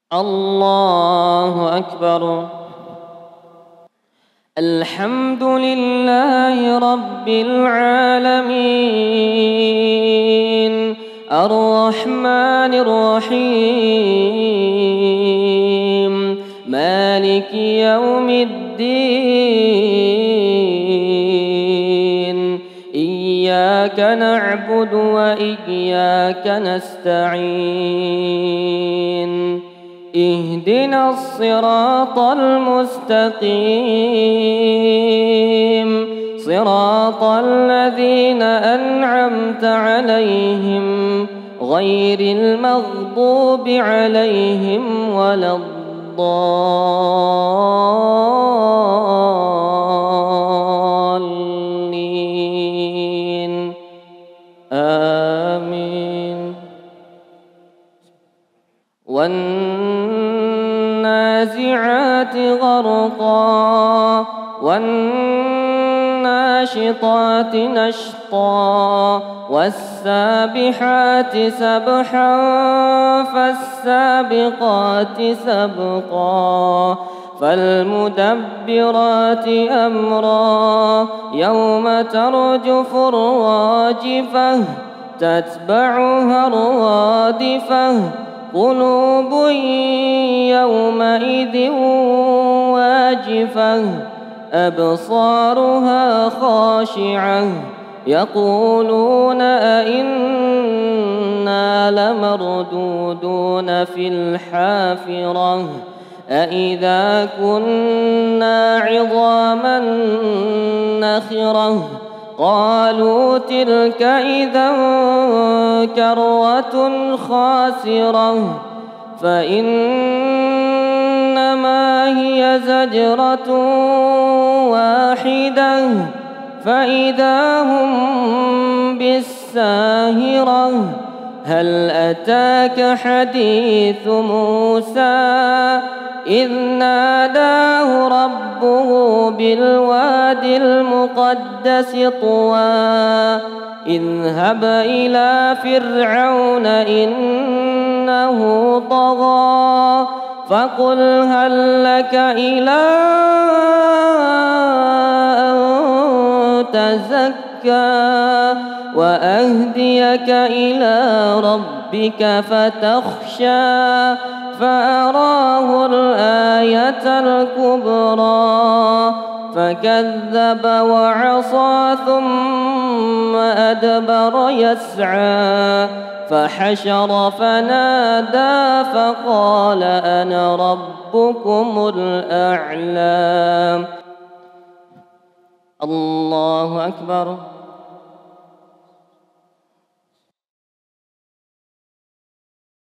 الله أكبر. الحمد لله رب العالمين الرحمن الرحيم مالك يوم الدين إياك نعبد وإياك نستعين اهدنا الصراط المستقيم صراط الذين أنعمت عليهم غير المغضوب عليهم ولا الضالين آمين. والنازعات غرقا والناشطات نشطا والسابحات سبحا فالسابقات سبقا فالمدبرات أمرا يوم ترجف الراجفة تتبعها الرادفة قلوب يومئذ واجفة أبصارها خاشعة يقولون أئنا لمردودون في الحافرة أئذا كنا عظاما نخرة قالوا تلك إذا كرة خاسرة فإنما هي زجرة واحدة فإذا هم بالساهرة هل أتاك حديث موسى إذ ناداه ربه بالوادي المقدس طوى اذهب إلى فرعون إنه طغى فقل هل لك إلى أن تزكى وأهديك إلى ربك فتخشى فأراه الآية الكبرى فكذب وعصى ثم أدبر يسعى فحشر فنادى فقال أنا ربكم الأعلى. الله أكبر.